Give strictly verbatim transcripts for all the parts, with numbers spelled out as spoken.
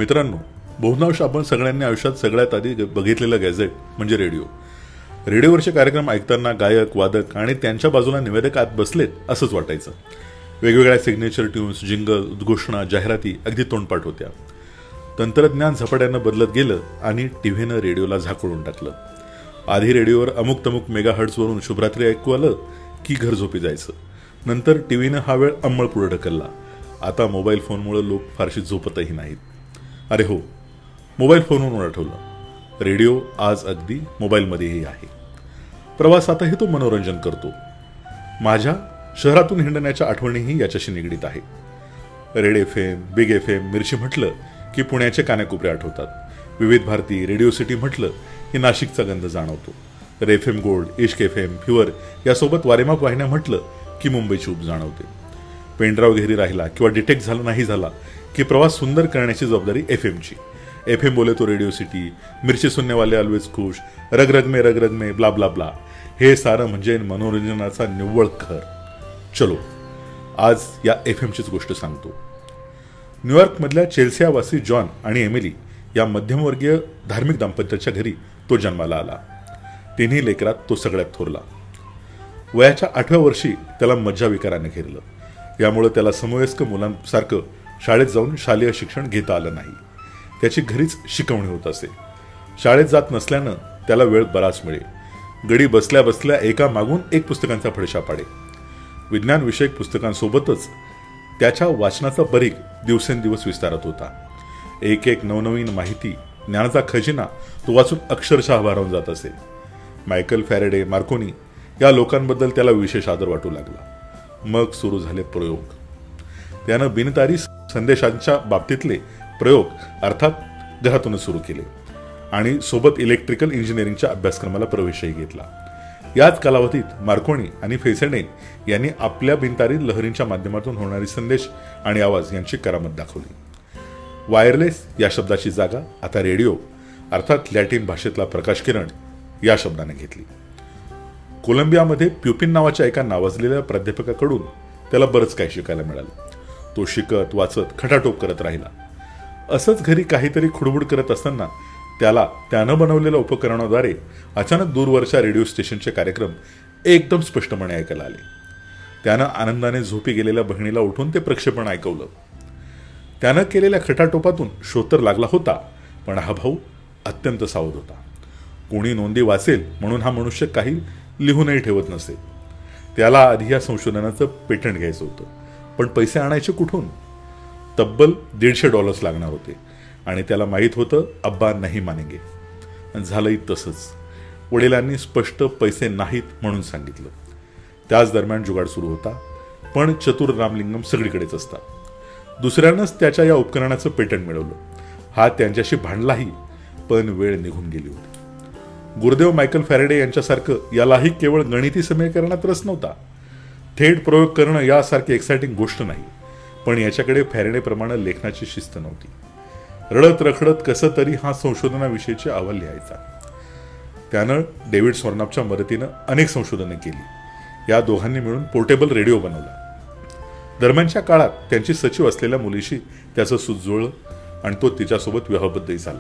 मित्रांनो, बहुतांश आपण सगळ्यांनी आयुष्यात सगळ्यात आधी बघितलेलं गॅझेट म्हणजे रेडिओ. रेडिओवरचे कार्यक्रम ऐकताना गायक, वादक आणि त्यांच्या बाजूला निवेदक आत बसलेत असंच वाटायचं. वेगवेगळ्या सिग्नेचर ट्यून्स, जिंगल, उद्घोषणा, जाहिराती अगदी तोंडपाठ होत्या. तंत्रज्ञान झपाट्यानं बदलत गेलं आणि टीव्हीनं रेडिओला झाकोळून टाकलं. आधी रेडिओवर अमुक तमुक मेगा हर्ट्झवरून शुभरात्री ऐकू आलं की घर झोपी जायचं. नंतर टीव्हीनं हा वेळ अंमळ पुढे ढकलला. आता मोबाईल फोनमुळे लोक फारशी झोपतही नाहीत. अरे हो, मोबाईल फोनवरून आठवलं, रेडिओ आज अगदी मोबाईलमध्येही आहे. प्रवासातही तो मनोरंजन करतो. माझ्या शहरातून हिंडण्याच्या आठवणीही याच्याशी निगडीत आहे. रेड एफ एम, बिग एफ एम, मिरची म्हटलं की पुण्याचे कानेकोपरे आठवतात. विविध भारती, रेडिओ सिटी म्हटलं की नाशिकचा गंध जाणवतो. तर F M gold, Ishq F M, fever यासोबत वारेमाप वाहिन्या म्हटलं की मुंबईची ऊब जाणवते. पेनड्राव घरी राहिला किंवा डिटेक्ट झाला नाही झाला की प्रवास सुंदर करण्याची जबाबदारी एफ एमची. एफ एम बोले तो रेडिओ सिटी, मिरची सुननेवाले ऑलवेज खुश, रग रग में रग रग में ब्ला ब्ला ब्ला, हे सारं म्हणजे मनोरंजनाचा निव्वळ घर. चलो, आज या एफ एमचीच गोष्ट सांगतो. न्यूयॉर्कमधल्या चेल्सियावासी जॉन आणि एमिली या मध्यमवर्गीय धार्मिक दाम्पत्याच्या घरी तो जन्माला आला. तिन्ही लेकरात तो सगळ्यात थोरला. वयाच्या आठव्या वर्षी त्याला मज्जा विकाराने घेरलं. यामुळे त्याला समवयस्क मुलांसारखं शाळेत जाऊन शालेय शिक्षण घेता आलं नाही. त्याची घरीच शिकवणी होत असे. शाळेत जात नसल्यानं त्याला वेळ बराच मिळे. गडी बसल्या बसल्या एका मागून एक पुस्तकांचा फडशा पाडे. विज्ञान विषयक पुस्तकांसोबतच त्याच्या वाचनाचा बरीक दिवसेंदिवस विस्तारत होता. एक एक नवनवीन माहिती, ज्ञानाचा खजिना तो वाचून अक्षरशः भारावून जात असे. मायकल फॅरेडे, मार्कोनी या लोकांबद्दल त्याला विशेष आदर वाटू लागला. मग सुरू झाले प्रयोग. त्यानं बिनतारी संदेशांच्या बाबतीतले प्रयोग अर्थात घरातूनच सुरू केले आणि सोबत इलेक्ट्रिकल इंजिनिअरिंगच्या अभ्यासक्रमाला प्रवेशही घेतला. याच कालावधीत मार्कोनी आणि फेसेडे यांनी आपल्या बिनतारी लहरींच्या माध्यमातून होणारी संदेश आणि आवाज यांची करामत दाखवली. वायरलेस या शब्दाची जागा आता रेडिओ अर्थात लॅटिन भाषेतला प्रकाश किरण या शब्दाने घेतली. कोलंबियामध्ये प्युपिन नावाच्या एका नावाजलेल्या प्राध्यापकाकडून त्याला बरंच काही शिकायला मिळालं. तो शिकत वाचत खटाटोप करत राहिला. असंच घरी काहीतरी खुडबुड करत असताना त्याला त्यानं बनवलेल्या उपकरणाद्वारे अचानक दूरवरच्या रेडिओ स्टेशनचे कार्यक्रम एकदम स्पष्टपणे ऐकायला आले. त्यानं आनंदाने झोपी गेलेल्या बहिणीला उठून ते प्रक्षेपण ऐकवलं. त्यानं केलेल्या खटाटोपातून शोध तर लागला होता, पण हा भाऊ अत्यंत सावध होता. कोणी नोंदी वाचेल म्हणून हा मनुष्य काही लिहूनही ठेवत नसे. त्याला आधी या संशोधनाचं पेटंट घ्यायचं होतं, पण पैसे आणायचे कुठून? तब्बल दीडशे डॉलर्स लागणार होते आणि त्याला माहीत होतं अब्बा नाही मानेंगे. झालंही तसंच. वडिलांनी स्पष्ट पैसे नाहीत म्हणून सांगितलं. त्याच दरम्यान जुगाड सुरू होता, पण चतुर रामलिंगम सगळीकडेच असतात. दुसऱ्यानंच त्याच्या या उपकरणाचं पेटंट मिळवलं. हा त्यांच्याशी भांडलाही, पण वेळ निघून गेली होती. गुरुदेव मायकल फॅरेडे यांच्यासारखं यालाही केवळ गणिती समीकरणात रस नव्हता. थेट प्रयोग करणं यासारखी एक्साइटिंग गोष्ट नाही, पण याच्याकडे फॅरेडेप्रमाणे लेखनाची शिस्त नव्हती. रडत रखडत कसं तरी हा संशोधनाविषयीचे अहवाल लिहायचा. त्यानं डेव्हिड स्वॉर्नापच्या मदतीनं अनेक संशोधने केली. या दोघांनी मिळून पोर्टेबल रेडिओ बनवला. दरम्यानच्या काळात त्यांची सचिव असलेल्या मुलीशी त्याचं सूत जुळलं आणि तो तिच्यासोबत विवाहबद्धही झाला.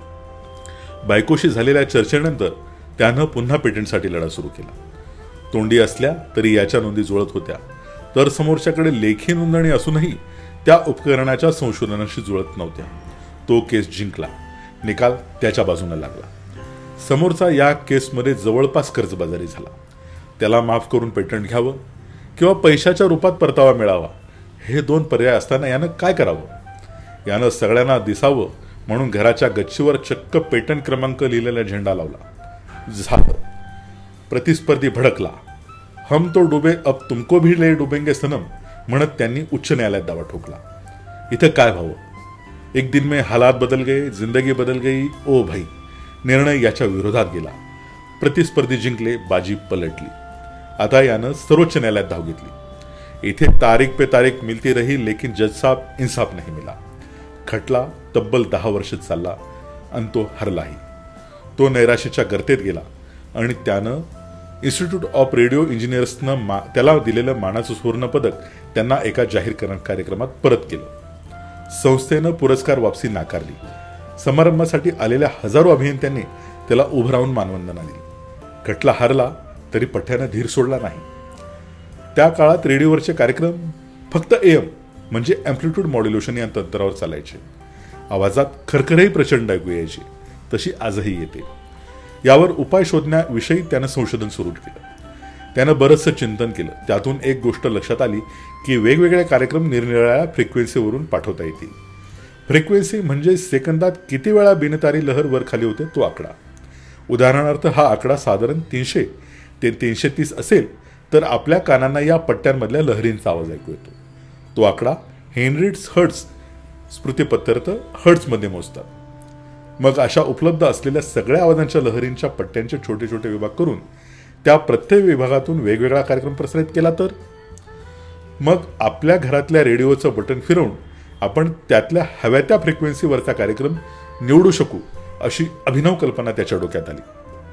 बायकोशी झालेल्या चर्चेनंतर त्यानं पुन्हा पेटंटसाठी लढा सुरू केला. तोंडी असल्या तरी याच्या नोंदी जुळत होत्या, तर समोरच्याकडे लेखी नोंदणी असूनही त्या उपकरणाच्या संशोधनाशी जुळत नव्हत्या. तो केस जिंकला. निकाल त्याच्या बाजूने लागला. समोरचा या केसमध्ये जवळपास कर्जबाजारी झाला. त्याला माफ करून पेटंट घ्यावं किंवा पैशाच्या रूपात परतावा मिळावा, हे दोन पर्याय असताना यानं काय करावं? यानं सगळ्यांना दिसावं म्हणून घराच्या गच्चीवर चक्क पेटंट क्रमांक लिहिलेला झेंडा लावला. झालं. प्रतिस्पर्धी भडकला. हम तो डुबे अब तुमको भी ले डुबेंगे सनम म्हणत त्यांनी उच्च न्यायालयात दावा ठोकला. इथं काय व्हावं? एक दिन में हालात बदल गए, जिंदगी बदल गई. ओ भाई, निर्णय याच्या विरोधात गेला. प्रतिस्पर्धी जिंकले, बाजी पलटली. आता यानं सर्वोच्च न्यायालयात धाव घेतली. इथे तारीख पे तारीख मिलती रही, लेकिन जज साहब इंसाफ नहीं मिला. खटला तब्बल दहा वर्ष चालला आणि तो हरलाही. तो नैराश्याच्या गर्तेत गेला आणि त्यानं इन्स्टिट्यूट ऑफ रेडिओ इंजिनियर्सनं मा त्याला दिलेलं मानाचं सुवर्ण पदक त्यांना एका जाहीर कार्यक्रमात परत केलं. संस्थेनं पुरस्कार वापसी नाकारली. समारंभासाठी आलेल्या हजारो अभियंत्यांनी त्याला उभं राहून मानवंदना दिली. खटला हारला तरी पठ्यानं धीर सोडला नाही. त्या काळात रेडिओवरचे कार्यक्रम फक्त एम म्हणजे अँप्लिट्यूड मॉड्युलेशन या तंत्रावर चालायचे. आवाजात खरखरही प्रचंड ऐकू यायची, तशी आजही येते. यावर उपाय शोधण्याविषयी त्यानं संशोधन सुरू केलं. त्यानं बरंचसं चिंतन केलं. त्यातून एक गोष्ट लक्षात आली की वेगवेगळे कार्यक्रम निरनिराळ्या फ्रिक्वेन्सीवरून पाठवता येतील. फ्रिक्वेन्सी म्हणजे सेकंदात किती वेळा बिनतारी लहर वर खाली होते तो आकडा. उदाहरणार्थ हा आकडा साधारण तीनशे ते तीनशे तीस असेल तर आपल्या कानांना या पट्ट्यांमधल्या लहरींचा आवाज ऐकू येतो. तो आकडा हेनरिट्स हर्ट्झ स्मृतिपत्रक हर्ट्झमध्ये मोजतात. मग अशा उपलब्ध असलेल्या सगळ्या आवाजांच्या लहरींच्या पट्ट्यांचे छोटे छोटे विभाग करून त्या प्रत्येक विभागातून वेगवेगळा कार्यक्रम प्रसारित केला तर मग आपल्या घरातल्या रेडिओचं बटन फिरवून आपण त्यातल्या हव्या त्या फ्रिक्वेन्सीवरचा कार्यक्रम निवडू शकू अशी अभिनव कल्पना त्याच्या डोक्यात आली.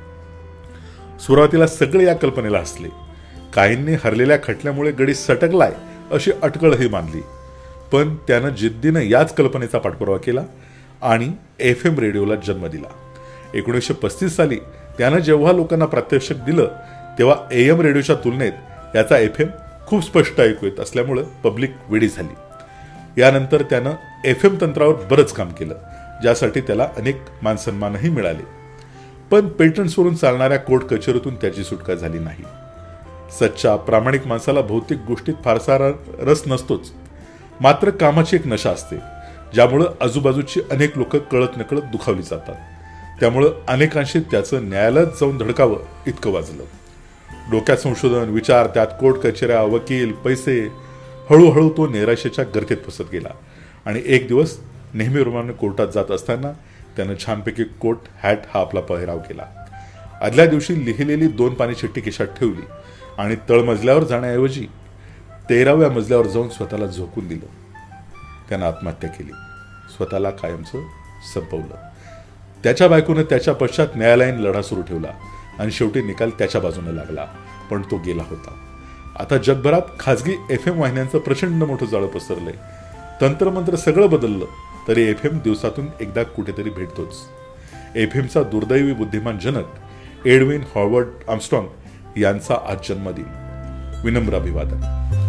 सुरुवातीला सगळे या कल्पनेला हसले. काहींनी हरलेल्या खटल्यामुळे गडी सटकलाय अशी अटकळही मानली. पण त्यानं जिद्दीनं याच कल्पनेचा पाठपुरावा केला आणि एफ एम रेडिओला जन्म दिला. एकोणीसशे पस्तीस साली त्यानं जेव्हा लोकांना प्रात्यक्षिक दिलं तेव्हा ए एम रेडिओच्या तुलनेत याचा एफ एम खूप स्पष्ट ऐकू येत असल्यामुळे पब्लिक वेडी झाली. यानंतर त्यानं एफ एम तंत्रावर बरंच काम केलं, ज्यासाठी त्याला अनेक मानसन्मानही मिळाले. पण पेटंट्सवरून चालणाऱ्या कोर्ट कचेरीतून त्याची सुटका झाली नाही. सच्चा प्रामाणिक माणसाला भौतिक गोष्टीत फारसा रस नसतोच, मात्र कामाची एक नशा असते ज्यामुळं आजूबाजूची अनेक लोक कळत नकळत दुखावली जातात. त्यामुळं अनेकांशी त्याचं न्यायालयात जाऊन धडकावं इतकं वाजलं. डोक्यात संशोधन, विचार, त्यात कोर्ट कचेऱ्या, वकील, पैसे. हळूहळू तो निराशेच्या गर्तेत फसत गेला आणि एक दिवस नेहमीप्रमाणे कोर्टात जात असताना त्यानं छानपैकी कोट हॅट हा आपला पहिराव केला. आदल्या दिवशी लिहिलेली दोन पानी चिठ्ठी खिशात ठेवली आणि तळमजल्यावर जाण्याऐवजी तेराव्या मजल्यावर जाऊन स्वतःला झोकून दिलं. त्यानं आत्महत्या केली, स्वतःला कायमचं संपवलं. त्याच्या बायकोनं त्याच्या पश्चात न्यायालयीन लढा सुरू ठेवला आणि शेवटी निकाल त्याच्या बाजूने लागला, पण तो गेला होता. आता जगभरात खाजगी एफ एम वाहिन्यांचं प्रचंड मोठं जाळं पसरलंय. तंत्रमंत्र सगळं बदललं तरी एफ एम दिवसातून एकदा कुठेतरी भेटतोच. एफ एमचा दुर्दैवी बुद्धिमान जनक एडविन हॉवर्ड आर्मस्ट्रॉंग यांचा आज जन्मदिन. विनम्र अभिवादन.